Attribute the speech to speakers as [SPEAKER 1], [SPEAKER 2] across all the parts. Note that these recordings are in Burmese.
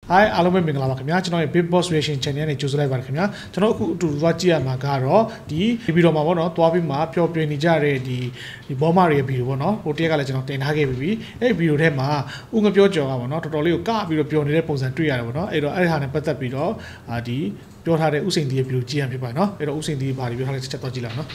[SPEAKER 1] Hi အားလုံးပဲမင်္ဂလာပါခင်ဗျာကျွန်တော်ရဲ့ Big Boss Reaction Channel နဲ့ကြိုဆိုလိုက်ပါတယ်ခင်ဗျာကျွန်တော်အခုအတူတူသွားကြည့်ရမှာကတော့ဒီဗီဒီယိုမှာပေါ့နော်သွားပြီးမှပျော်ပြနေကြတဲ့ဒီဘောမတွေရဲ့ဗီဒီယိုပေါ့နော်ဟိုတရက်ကလည်းကျွန်တော်တင်ထားခဲ့ပြီးအဲ့ဗီဒီယိုထဲမှာဦးငပြောကျော်ကပေါ့နော်တော်တော်လေးကိုကပြီးတော့ပျော်နေတဲ့ပုံစံတွေ့ရတယ်ပေါ့နော်အဲ့တော့အဲ့ဒီဟာနဲ့ပတ်သက်ပြီးတော့ဒီပြောထားတဲ့ဥစိန်တီရဲ့ဗီဒီယိုကြည့်ရမှာဖြစ်ပါတယ်နော်အဲ့တော့ဥစိန်တီဘာတွေပြောထားလဲချက်တော့ကြည့်လိုက်နော်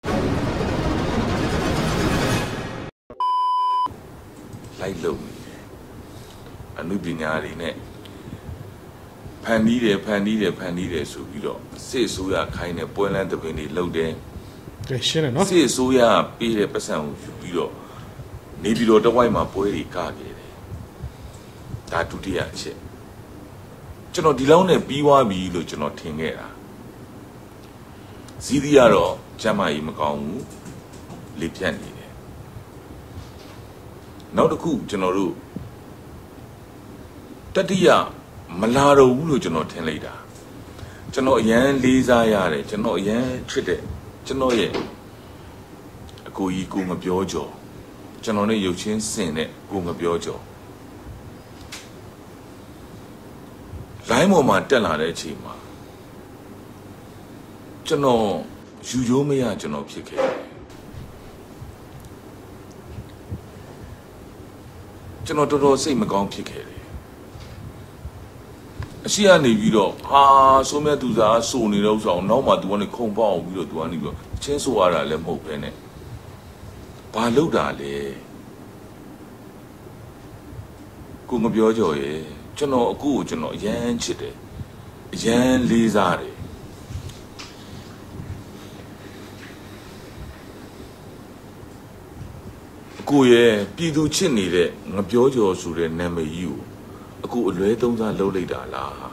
[SPEAKER 2] လိုက်လို့အနုပညာတွေနဲ့ဖန်တီးတယ်ဆိုပြီးတော့စစ်အစိုးရခိုင်းတဲ့ပွဲလန်းတပင်တွေလှုပ်တယ်
[SPEAKER 1] ကဲရှင်းတယ်နော်
[SPEAKER 2] စစ်အစိုးရပေးတဲ့ပတ်စံကိုယူပြီးတော့နေပြီးတော့တဝိုက်မှာပွဲတွေကခဲ့တယ်ဒါဒုတိယအချက်ကျွန်တော်ဒီလောက်နဲ့ပြီးသွားပြီလို့ကျွန်တော်ထင်ခဲ့တာဇီးဒီကတော့ကျမ်းမာရေးမကောင်းဘူးလေပြတ်နေတယ်နောက်တစ်ခုကျွန်တော်တို့တတိယမလာတော့ဘူးလို့ကျွန်တော်ထင်လိုက်တာကျွန်တော်အရန်လေးစားရတယ်ကျွန်တော်အရန်ချစ်တဲ့ကျွန်တော်ရဲ့အကိုကြီးကိုငပြောကြော်ကျွန်တော်နဲ့ရုပ်ချင်းစင်တဲ့ကိုငပြောကြော်လိုင်းပေါ်မှာတက်လာတဲ့အချိန်မှာကျွန်တော်ယူရိုးမရကျွန်တော်ဖြစ်ခဲ့တယ်ကျွန်တော်တော်တော်စိတ်မကောင်းဖြစ်ခဲ့တယ်အရှိကနေပြီးတော့ဟာဆိုမြတ်သူစားဆိုနေတော့ဆိုအောင်နောက်မှ तू ကနေခုံပေါအောင်ပြီးတော့ तू ကနေပြီးတော့ချင်းဆိုရတာလည်းမဟုတ်ပဲနဲ့ဘာလုပ်တာလဲကိုငပြောကြော်ရဲ့ကျွန်တော်အခုကိုကျွန်တော်အရန်ချစ်တယ်အရန်လေးစားတယ်ကိုရဲ့ပြည်သူချစ်နေတဲ့ငပြောကြော်ဆိုတဲ့နာမည်ကြီးကိုအခုအလွဲသုံးစားလုပ်လိုက်တာလား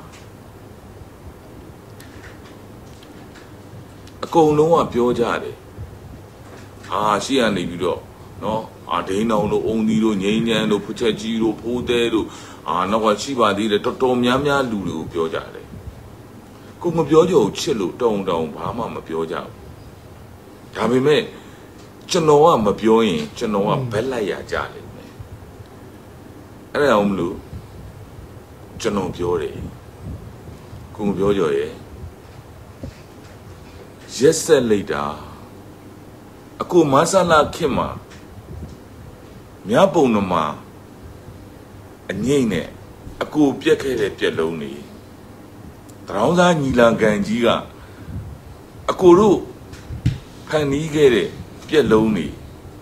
[SPEAKER 2] အကုန်လုံးကပြောကြတယ်ဟာရှိရနေပြီးတော့နော်အာဒိန်းအောင်တို့အုံသီးတို့ငိမ့်ညမ်းတို့ဖချက်ကြီးတို့ဖိုးသေးတို့နောက်ကရှိပါသေးတယ်တော်တော်များများလူတွေကိုပြောကြတယ်ကိုမပြောကြဘူးချစ်လို့တောင်းဘာမှမပြောကြဘူးဒါပေမဲ့ကျွန်တော်ကမပြောရင်ကျွန်တော်ကဘက်လိုက်ရကြလိမ့်မယ်အဲ့ဒါအောင်မလို့ကျွန်တော်ပြောတယ်ကိုပြောကြော်ရဲ့ရက်ဆက်လိုက်တာအခုမဆလာခင်မှာမြပုံနမှာအငိမ့်နဲ့အကူပြက်ခဲ့တဲ့ပြက်လုံးတွေတရောင်းစားညီလန်ကန်ကြီးကအကူတို့ဖန်နီးခဲ့တဲ့ပြက်လုံးတွေ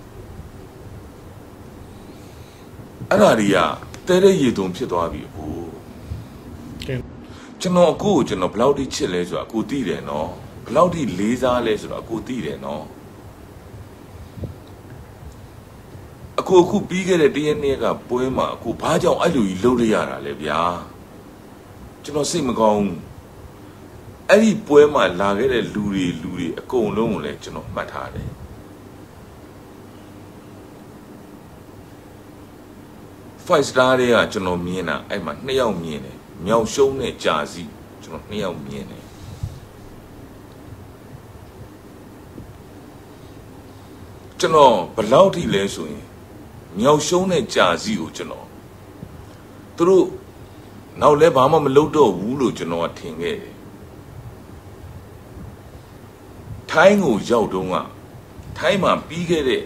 [SPEAKER 2] အဲ့ဒါတွေကတဲတဲ့ရေတုံဖြစ်သွားပြီအခုကျွန်တော်အခုကျွန်တော်ဘယ်လောက်ထိချစ်လဲဆိုတာအခုသိတယ်နော်ဘယ်လောက်ထိလေးစားလဲဆိုတာအခုသိတယ်နော်အခုပြီးခဲ့တဲ့တရက်နေ့ကပွဲမှာအခုဘာကြောင့်အဲ့လိုကြီးလှုပ်ရရတာလဲဗျာကျွန်တော်စိတ်မကောင်းအဲ့ဒီပွဲမှာလာခဲ့တဲ့လူတွေအကုန်လုံးကိုလည်းကျွန်တော်မှတ်ထားတယ်5 star တွေကကျွန်တော်မြင်တာအဲ့မှာ2ယောက်မြင်တယ်မြောက်ရှုံးနဲ့ကြာစီကျွန်တော်2ယောက်မြင်တယ်ကျွန်တော်ဘယ်လောက်ထိလဲဆိုရင်မြောက်ရှုံးနဲ့ကြာစီကိုကျွန်တော်သူတို့နောက်လဲဘာမှမလုပ်တော့ဘူးလို့ကျွန်တော်ကထင်ခဲ့တယ်ထိုင်းကိုရောက်တော့ကထိုင်းမှာပြီးခဲ့တဲ့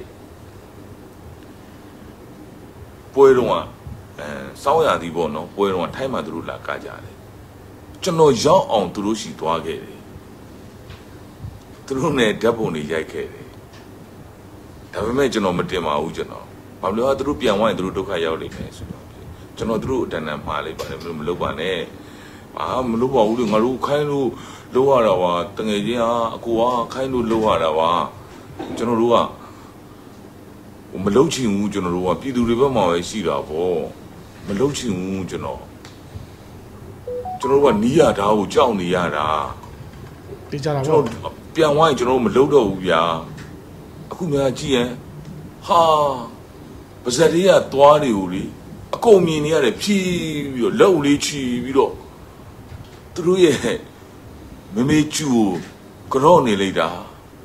[SPEAKER 2] ပွဲတော့စောင်းရသည်ပေါ့နော်ပွဲတော့ထိုင်းမှာသူတို့လာကကြတယ်ကျွန်တော်ရောက်အောင်သူတို့ရှိသွားခဲ့တယ်သူတို့နဲ့ဓာတ်ပုံတွေရိုက်ခဲ့တယ်ဒါပေမဲ့ကျွန်တော်မတင်ပါဘူးကျွန်တော်ဘာလို့လဲသူတို့ပြန်သွားရင်သူတို့ဒုက္ခရောက်လိမ့်မယ်ဆိုတော့ကျွန်တော်သူတို့အတန်တန်မှားလိုက်ပါတယ်မလုပ်ပါနဲ့မလုပ်ပါဘူးလေငါတို့ခိုင်းလို့လုပ်ရတာပါတငယ်ချင်းဟာအကိုကခိုင်းလို့လုပ်ရတာပါကျွန်တော်တို့ကမလုပ်ချင်ဘူးကျွန်တော်တို့ကပြည်သူတွေဘက်မှာပဲရှိတာပေါ့မလုပ်ချင်ဘူးကျွန်တော်တို့ကနီးရတာကိုကြောက်နေရတာ
[SPEAKER 1] သိကြတာ
[SPEAKER 2] ပေါ့ပြန်သွားရင်ကျွန်တော်တို့မလုပ်တော့ဘူးဗျာအခုများကြည့်ရင်ဟာပါဇက်တွေကသွားနေဦးလေအကုန်မြင်နေရတယ်ဖြီးပြီးတော့လက်ဦးလေးချီပြီးတော့သူတို့ရဲ့မမေကျူကိုကြော့နေလိုက်တာ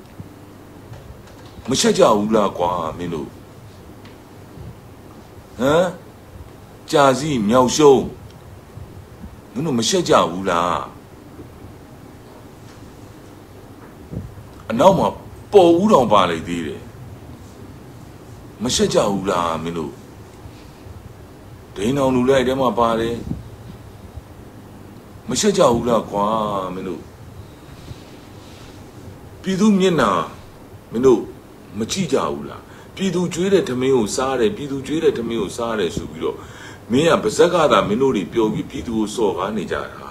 [SPEAKER 2] မချက်ကြဘူးလားကွာမင်းတို့ဟမ်ကြာစီမြောက်ရှုံးမင်းတို့မရှက်ကြဘူးလားအနောက်မှာပေါ်ဦးတော်ပါလေသေးတယ်မရှက်ကြဘူးလားမင်းတို့ဒိန်းအောင်လူလိုက်တဲမှာပါတယ်မရှက်ကြဘူးလားကွာမင်းတို့ပြည်သူမျက်နှာမင်းတို့မကြည့်ကြဘူးလားပြည်သူကျွေးတဲ့ထမင်းကိုစားတယ်ပြည်သူကျွေးတဲ့ထမင်းကိုစားတယ်ဆိုပြီးတော့မင်းကပါဇက်ကသာမင်းတို့တွေပြောပြီးပြည်သူကိုစော်ကားနေကြတာ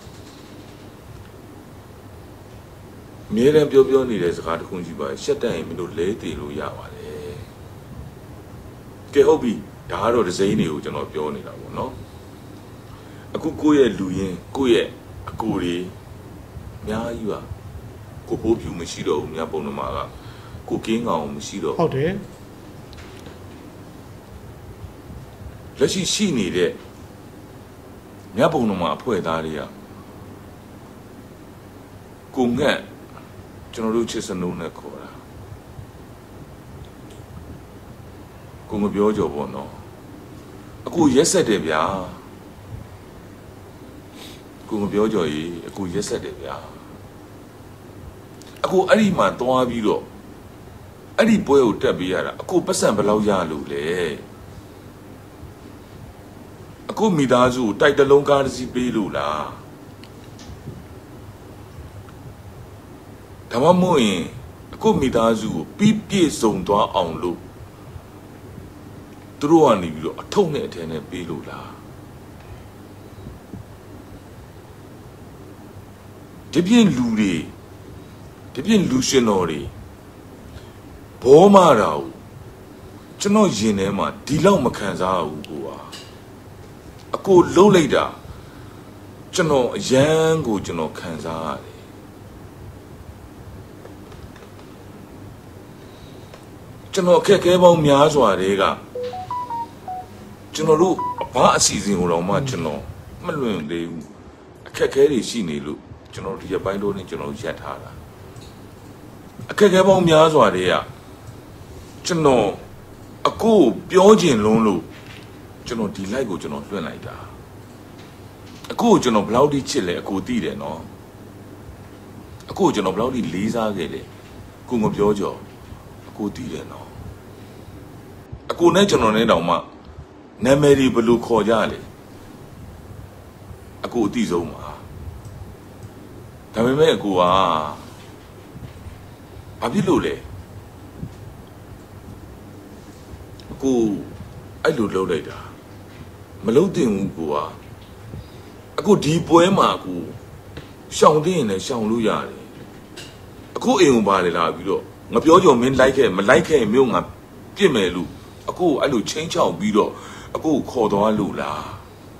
[SPEAKER 2] အမြဲတမ်းပြောနေတဲ့စကားတစ်ခုကြီးပါရှက်တက်ရင်မင်းတို့လဲတည်လို့ရပါတယ်ကဲဟုတ်ပြီဒါကတော့ဒဇိန်းတွေကိုကျွန်တော်ပြောနေတာပေါ့နော်အခုကိုယ့်ရဲ့လူရင်းကိုယ့်ရဲ့အကိုတွေအများကြီးပါကိုဘိုးဖြူမရှိတော့ဘူးမြတ်ပုံတော်မှာကကိုကင်းကောင်မရှိတော့
[SPEAKER 1] ဟုတ်တယ်
[SPEAKER 2] လက်ရှိနေတဲ့မြတ်ပုံတော်မှာအဖွဲ့သားတွေကကိုငတ်ကျွန်တော်တို့ချစ်စနုံးနဲ့ခေါ်တာကိုမပြောကြဘောနော်အခုရက်ဆက်တယ်ဗျာကိုမပြောကြရေးအခုရက်ဆက်တယ်ဗျာအခုအဲ့ဒီမှာသွားပြီးတော့အဲ့ဒီပွဲကိုတက်ပေးရတာအခုပတ်စံဘယ်လောက်ရလို့လဲအခုမိသားစုတိုက်တလုံးကားတစ်စီးပေးလို့လားဒါမှမဟုတ်ရင်အခုမိသားစုကိုပြီးပြည့်စုံသွားအောင်လို့သူတို့ကနေပြီးတော့အထုပ်နဲ့အထည်နဲ့ပေးလို့လားဒီပြင်လူတွေဒီပြင်လူရှင်တော်တွေဘောမတာကိုကျွန်တော်ရင်ထဲမှာဒီလောက်မခံစားဘူးကွာအကိုလှုပ်လိုက်တာကျွန်တော်အရန်ကိုကျွန်တော်ခံစားရတယ်ကျွန်တော်အခက်အခဲပေါင်းများစွာတွေကကျွန်တော်တို့ဘာအစီအစဉ်ကိုတော့မှကျွန်တော်မလွင်သေးဘူးအခက်အခဲတွေရှိနေလို့ကျွန်တော်ဒီရပိုင်းတော့နေကျွန်တော်ရက်ထားတာအခက်အခဲပေါင်းများစွာတွေကကျွန်တော်အကိုပြောကျင်လုံးလို့ကျွန်တော်ဒီ live ကိုကျွန်တော်လွှင့်လိုက်တာအကိုကိုကျွန်တော်ဘယ်လောက်ထိချစ်လဲအကိုသိတယ်နော်အကိုကိုကျွန်တော်ဘယ်လောက်ထိလေးစားခဲ့လဲကိုမပြောကြောအကိုသိတယ်နော်အကိုနဲ့ကျွန်တော်နဲ့တောင်မှနာမည်တွေဘယ်လိုခေါ်ကြလဲအကိုအသိဆုံးပါဒါပေမဲ့အကိုကဘာဖြစ်လို့လဲအကိုအဲ့လိုလုပ်လိုက်တာမလုပ်တင်ဘူးကိုကအခုဒီပွဲမှာကိုရှောင်သိရင်လည်းရှောင်လို့ရတယ်အခုအိမ်ကိုပါလေလာပြီးတော့ငါပြောကြုံမင်းလိုက်ခဲ့မလိုက်ခဲ့မြို့ငါပြစ်မယ်လို့အခုအဲ့လိုချင်းချောက်ပြီးတော့အခုခေါ်သွားလို့လား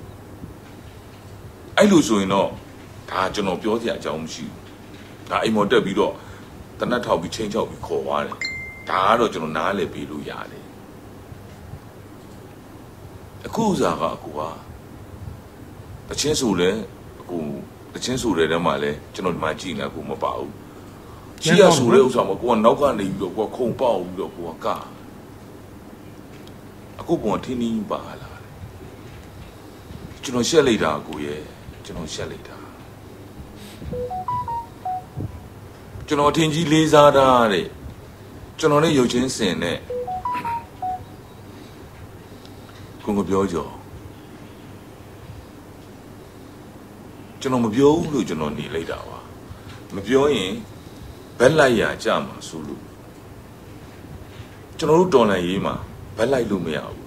[SPEAKER 2] အဲ့လိုဆိုရင်တော့ဒါကျွန်တော်ပြောစရာအကြောင်းမရှိဘူးဒါအိမ်မော်တက်ပြီးတော့တနတ်ထောက်ပြီးချင်းချောက်ပြီးခေါ်သွားတယ်ဒါကတော့ကျွန်တော်နားလည်ပေးလို့ရတယ်အခုစားကအကူဟာတချင်းဆိုလဲအကူတချင်းဆိုတဲ့တဲမှာလဲကျွန်တော်ဒီမှာကြည့်နေအကူမပါဘူးကြည့်ရဆိုတဲ့ဥစ္စာမှာကိုကနောက်ကနေပြီးတော့ကိုကခုံပေါက်ပြီးတော့ကိုကအခုပေါ်ထင်းနေပါလာတယ်ကျွန်တော်ရှက်လိုက်တာအကူရဲ့ကျွန်တော်ရှက်လိုက်တာကျွန်တော်ထင်ကြီးလေးစားတာတဲ့ကျွန်တော်နဲ့ရုပ်ချင်းစင်နဲ့ကိုမပြောကြောကျွန်တော်မပြောဘူးလို့ကျွန်တော်နေလိုက်တာပါမပြောရင်ဘက်လိုက်ရကြမှာဆိုလို့ကျွန်တော်တို့တော်လန်ရေးမှာဘက်လိုက်လို့မရဘူး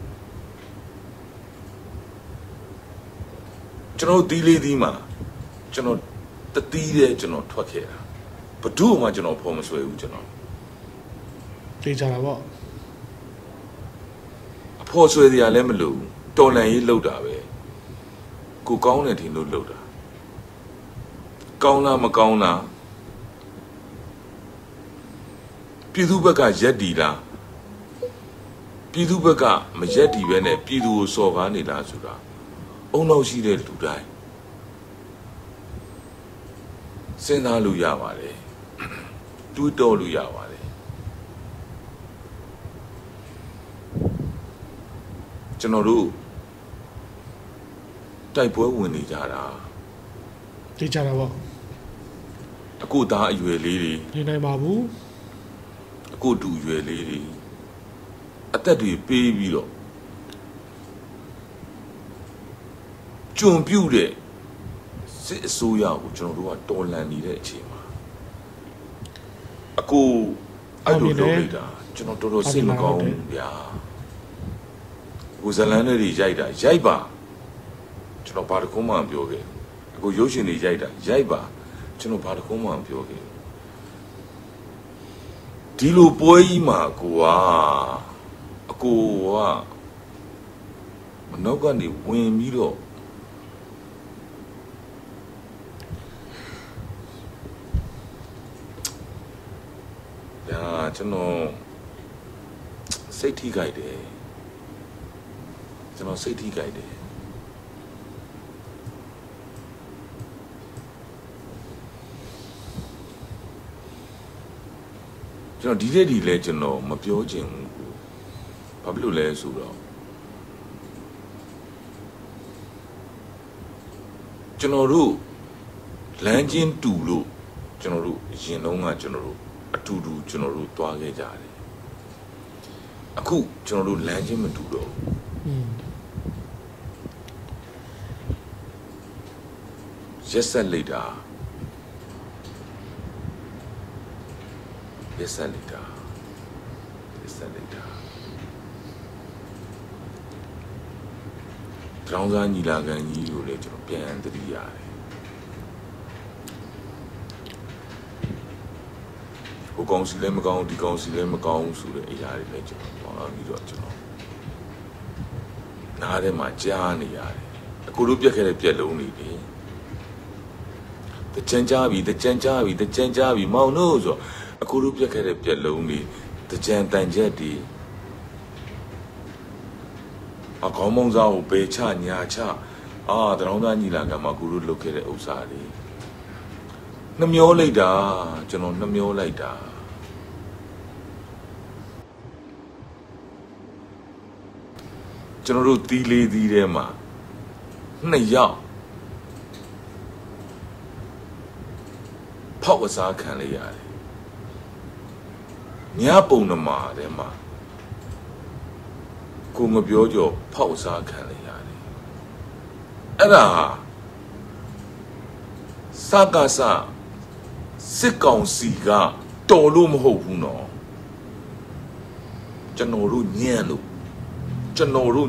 [SPEAKER 2] ကျွန်တော်တီးလေးသီးမှာကျွန်တော်တတိတဲ့ကျွန်တော်ထွက်ခဲ့တာဘဒုမှကျွန်တော်ဖော်မဆွဲဘူးကျွန်တော်
[SPEAKER 1] သိကြတာပေါ့
[SPEAKER 2] အဖော်ဆွဲစရာလည်းမလိုတော်လန်ရေးလောက်တာပဲကိုကောင်းတယ်ထင်လို့လောက်တာကောင်းလားမကောင်းလားပြည်သူဘက်ကရက်တီလားပြည်သူဘက်ကမရက်တီပဲနဲ့ပြည်သူကိုစော်ကားနေလားဆိုတာအုံနောက်ရှိတဲ့လူတိုင်းစဉ်းစားလို့ရပါတယ်တွေးတောလို့ရပါတယ်ကျွန်တော်တို့တိုက်ပွဲဝင်နေကြတာ
[SPEAKER 1] သိကြတာပေါ့
[SPEAKER 2] အခုသားအရွယ်လေးတွေ
[SPEAKER 1] နေနိုင်ပါဘူး
[SPEAKER 2] အခုတူရွယ်လေးတွေအသက်တွေပေးပြီးတော့ကြုံပြုတ်တဲ့စစ်အစိုးရကိုကျွန်တော်တို့ကတော်လှန်နေတဲ့အချိန်မှာအခုအဲ့လိုလုပ်လိုက်တာကျွန်တော်တော်တော်စိတ်မကောင်းဘူးဗျာကိုဇလန်တွေရိုက်တာရိုက်ပါကျွန်တော်ဘာတခုမှမပြောခဲ့အခုရုပ်ရှင်တွေရိုက်တာရိုက်ပါကျွန်တော်ဘာတခုမှမပြောခဲ့ဒီလိုပွဲကြီးမှာကိုကအကိုကမနောက်ကနေဝင်ပြီးတော့ကျွန်တော်စိတ်ထိကြိုက်တယ်ကျွန်တော်စိတ်ထိကြိုက်တယ်ကျွန်တော်ဒီနေ့ဒီလဲကျွန်တော်မပြောချင်ဘူးဘာဖြစ်လို့လဲဆိုတော့ကျွန်တော်တို့လမ်းချင်းတူလို့ကျွန်တော်တို့အရင်တုန်းကကျွန်တော်တို့အတူတူကျွန်တော်တို့တွားခဲ့ကြတယ်အခုကျွန်တော်တို့လမ်းချင်းမတူတော့ရက်ဆက်လိုက်တာကျောင်းသားညီလာခံကြီးကိုလည်းကျွန်တော်ပြန်သတိရတယ်ဟိုကောင်စီလည်းမကောင်းဒီကောင်စီလည်းမကောင်းဆိုတဲ့အရာတွေလည်းကျွန်တော်သွားပြီးတော့ကျွန်တော်နားထဲမှာကြားနေရတယ်အခုတို့ပြက်ခဲ့တဲ့ပြက်လုံးတွေလေတကြံကြားပြီမောင်တို့ဆိုအခုတို့ပြက်ခဲ့တဲ့ပြက်လုံးတွေတကြံတန်ချက်တွေအကောင်းမုံစားကိုပေချညာချတရောင်းသားညီလာခံမှာအခုတို့လုပ်ခဲ့တဲ့ဥစ္စာတွေနှမျောလိုက်တာကျွန်တော်နှမျောလိုက်တာကျွန်တော်တို့တီးလေးသီးထဲမှာ2ယောက်ဖောက်ဝစားခံလိုက်ရတယ်ညပုံနမာထဲမှာကိုငပြောကြောဖောက်စားခံလိုက်ရတယ်အဲ့ဒါစကားစစစ်ကောင်စီကတော်လို့မဟုတ်ဘူးနော်ကျွန်တော်တို့ညံ့လို့ကျွန်တော်တို့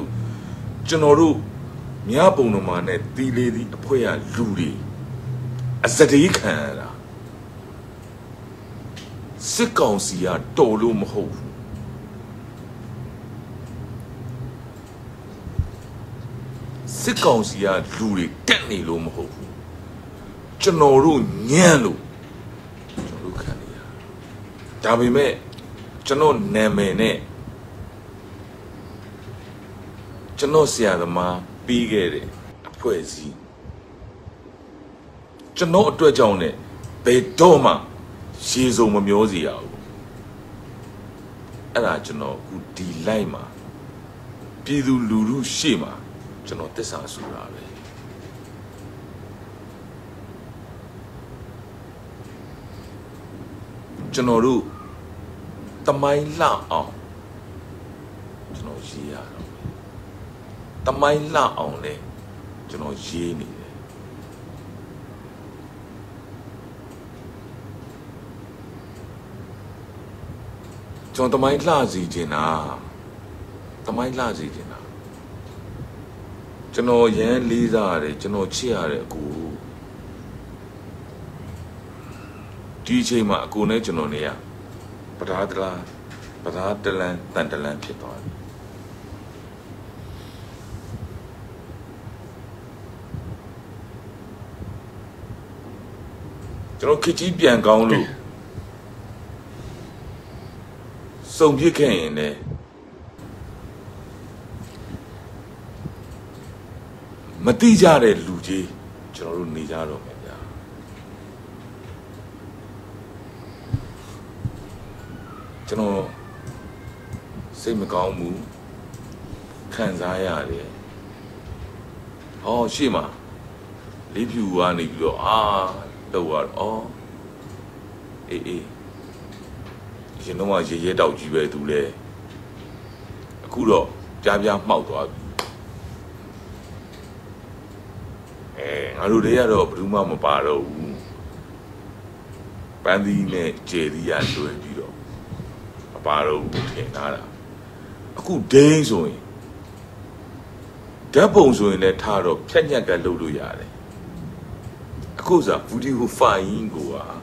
[SPEAKER 2] မြပုံတော်မှာနဲ့တီးလေးဒီအဖွဲရလူတွေအစတေးခံရတာစစ်ကောင်စီကတော်လို့မဟုတ်ဘူးစစ်ကောင်စီကလူတွေတက်နေလို့မဟုတ်ဘူးကျွန်တော်တို့ညံ့လို့ကျွန်တော်တို့ခံနေရဒါပေမဲ့ကျွန်တော်နာမည်နဲ့ကျွန်တော်ဆရာသမားပြီးခဲ့တဲ့အဖွဲ့အစည်းကျွန်တော်အတွက်ကြောင့်နဲ့ဘယ်တော့မှရေစုံမမျောစီရဘူးအဲ့ဒါကျွန်တော်အခုဒီလိုက်မှာပြည်သူလူထုရှေ့မှာကျွန်တော်တစ္ဆာဆိုတာပဲကျွန်တော်တို့တမိုင်းလှအောင်ကျွန်တော်ရေးရတော့တမိုင်းလှအောင်လဲကျွန်တော်ရေးနေတယ်ကျွန်တော်တမိုင်းလှစီခြင်းတာကျွန်တော်ရမ်းလေးစားရတယ်ကျွန်တော်ချစ်ရတယ်အကိုဒီအချိန်မှာအကိုနဲ့ကျွန်တော်နေရပဓာတလန်တန်တလန်ဖြစ်သွားတယ်ကျွန်တော်ခကြီးပြန်ကောင်းလို့စုံပြစ်ခဲ့ရင်လည်းမတိကြတဲ့လူကြီးကျွန်တော်တို့နေကြတော့မယ်ဗျာကျွန်တော်စိတ်မကောင်းဘူးခံစားရတယ်ဟောရှေ့မှာလေးဖြူကနေပြီးတော့လောက်ရတော့အေးရင်တော့ရဲတောက်ကြီးပဲသူလဲအခုတော့ပြားမှောက်သွားပြီငါတို့တွေကတော့ဘယ်သူမှမပါတော့ဘူးပန်းသီးနဲ့ဂျယ်ရီရလွယ်ပြီးတော့မပါတော့ဘူးထင်ထားတာအခုဒိန်းဆိုရင်ဓာတ်ပုံဆိုရင်လည်းထားတော့ဖြတ်ညက်ကလုပ်လို့ရတယ်အခုစားဗီဒီယိုဖိုင်ကို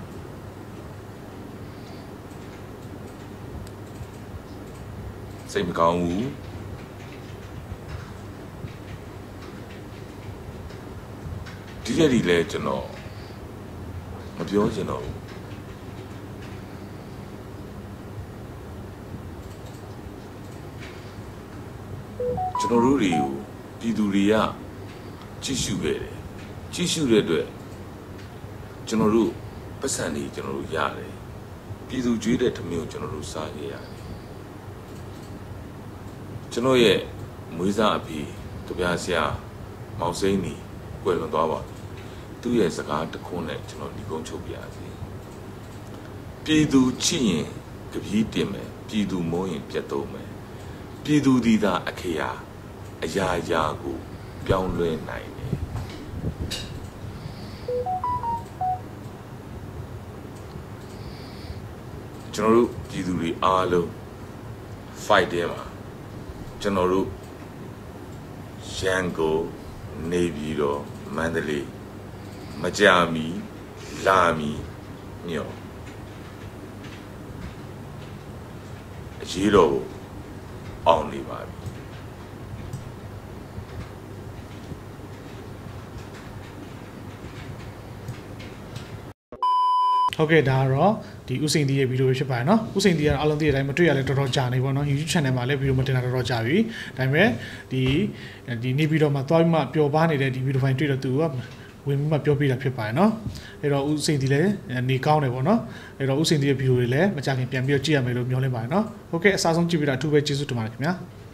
[SPEAKER 2] စိတ်မကောင်းဘူးဒီရက်ဒီလဲကျွန်တော်မပြောချင်တော့ဘူးကျွန်တော်တို့တွေကိုပြည်သူတွေကကြည့်ရှုခဲ့တယ်ကြည့်ရှုတဲ့အတွက်ကျွန်တော်တို့ပတ်စံတွေကျွန်တော်တို့ရတယ်ပြည်သူကြွေးတဲ့ထမင်းကိုကျွန်တော်တို့စားခဲ့ရတယ်ကျွန်တော်ရဲ့မွေးစားအဖေတပြားဆရာမောင်စိမ့်နေကွယ်လွန်သွားပါသူ့ရဲ့စကားတစ်ခုနဲ့ကျွန်တော်ဒီကုန်းချုပ်ပြရစီပြည်သူချစ်ရင်ကပီးတင်မယ်ပြည်သူမုန်းရင်ပြတ်သုံးမယ်ပြည်သူဒီသာအခရာအရာရာကိုပြောင်းလဲနိုင်တယ်ကျွန်တော်တို့ပြည်သူတွေအားလုံး fight တယ်မှာကျွန်တော်တို့ရန်ကုန်နေပြည်တော်မန္တလေးမကြာမီလာမီညောအရေးတော်အောင်နေပါပြီ
[SPEAKER 1] ဟုတ်ကဲ့ဒါကတော့ဒီဥစိန်တီးရဲ့ဗီဒီယိုပဲဖြစ်ပါတယ်เนาะဥစိန်တီးကတော့အားလုံးသိတဲ့အတိုင်းမတွေ့ရလဲတော်တော်ကြာနေပေါ့เนาะ YouTube channel မှာလည်းဗီဒီယိုမတင်တာတော်တော်ကြာပြီဒါပေမဲ့ဒီနေဗီဒီယိုမှာသွားပြီးမှပျော်ပါနေတဲ့ဒီဗီဒီယိုဖိုင်တွေ့တော့သူကဝင်ပြီးမှပြောပြတာဖြစ်ပါတယ်เนาะအဲ့တော့ဥစိန်တီးလည်းနေကောင်းတယ်ပေါ့เนาะအဲ့တော့ဥစိန်တီးရဲ့ဗီဒီယိုတွေလည်းမကြခင်ပြန်ပြီးတော့ကြည့်ရမယ်လို့မျှော်လင့်ပါတယ်เนาะဟုတ်ကဲ့အစားဆုံးကြည့်ပြီးတာအထူးပဲကျေးဇူးတင်ပါတယ်ခင်ဗျာ